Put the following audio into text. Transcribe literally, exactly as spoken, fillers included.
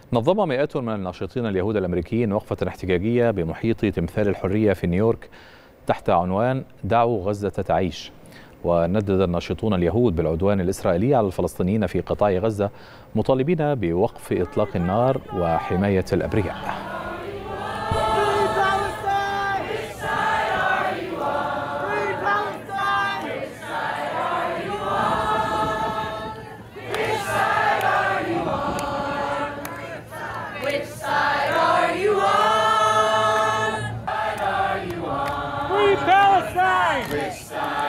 نظم مئات من الناشطين اليهود الأمريكيين وقفة احتجاجية بمحيط تمثال الحرية في نيويورك تحت عنوان دعوا غزة تعيش. وندد الناشطون اليهود بالعدوان الإسرائيلي على الفلسطينيين في قطاع غزة مطالبين بوقف إطلاق النار وحماية الأبرياء. Which side are you on? Which side are you on? Free Palestine! Which side?